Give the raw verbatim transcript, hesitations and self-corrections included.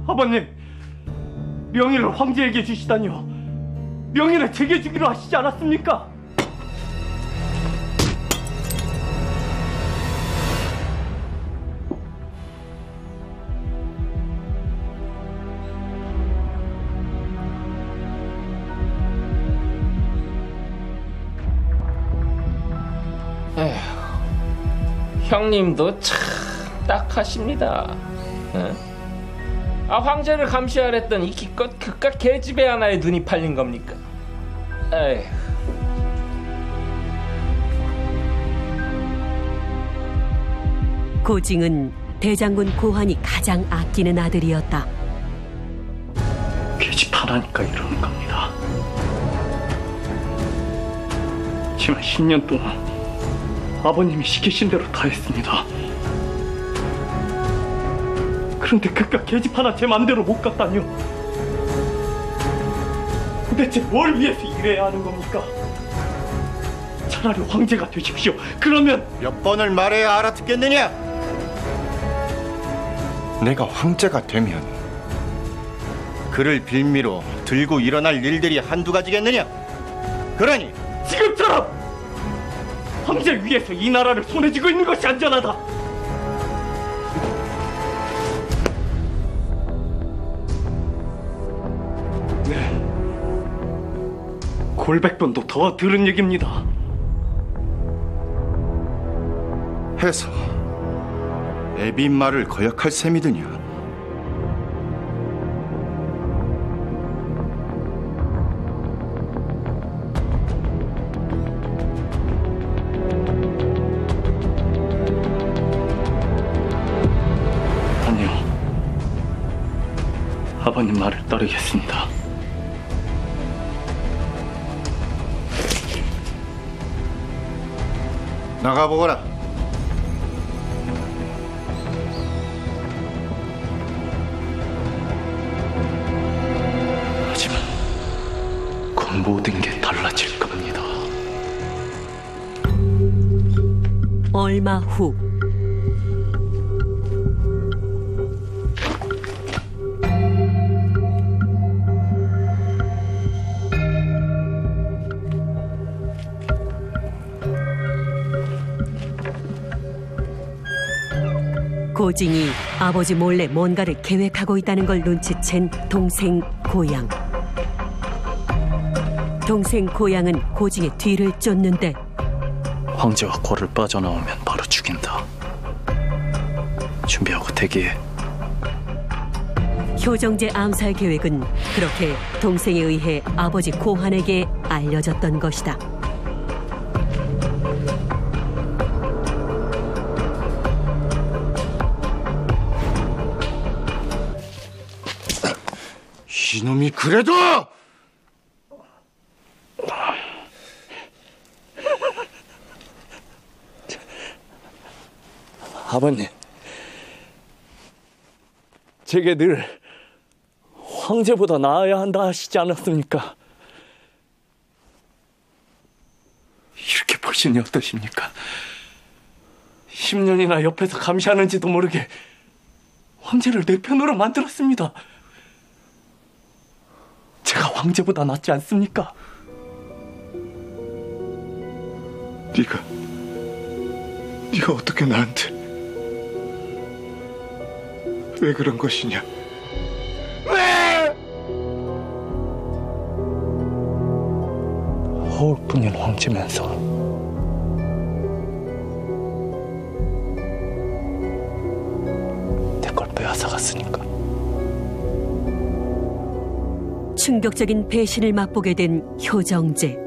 아버님, 명예를 황제에게 주시다니요. 명예를 제게 주기로 하시지 않았습니까? 에휴, 형님도 참 딱하십니다. 응? 아, 황제를 감시하랬더니 기껏 그깟 계집애 하나에 눈이 팔린 겁니까? 에휴. 고징은 대장군 고환이 가장 아끼는 아들이었다. 계집 하나니까 이러는 겁니다. 지난 십 년 동안 아버님이 시키신 대로 다 했습니다. 그런데 그깟 계집 하나 제 맘대로 못 갔다니요. 대체 뭘 위해서 일해야 하는 겁니까? 차라리 황제가 되십시오. 그러면 몇 번을 말해야 알아듣겠느냐? 내가 황제가 되면 그를 빌미로 들고 일어날 일들이 한두 가지겠느냐? 그러니 지금처럼 황제를 위해서 이 나라를 손에 쥐고 있는 것이 안전하다. 네, 골백번도 더 들은 얘기입니다. 해서 애비 말을 거역할 셈이드냐? 아버님 말을 따르겠습니다. 나가보거라. 하지만 곧 모든 게 달라질 겁니다. 얼마 후 고징이 아버지 몰래 뭔가를 계획하고 있다는 걸 눈치챈 동생 고양. 동생 고양은 고징의 뒤를 쫓는데 황제와 고를 빠져나오면 바로 죽인다. 준비하고 대기해. 효정제 암살 계획은 그렇게 동생에 의해 아버지 고환에게 알려졌던 것이다. 이놈이 그래도! 아버님, 제게 늘 황제보다 나아야 한다 하시지 않았습니까? 이렇게 보시니 어떠십니까? 십 년이나 옆에서 감시하는지도 모르게 황제를 내 편으로 만들었습니다. 제가 황제보다 낫지 않습니까? 네가, 네가 어떻게 나한테 왜 그런 것이냐? 왜? 허울뿐인 황제면서 내 걸 빼앗아갔으니까. 충격적인 배신을 맛보게 된 효정제.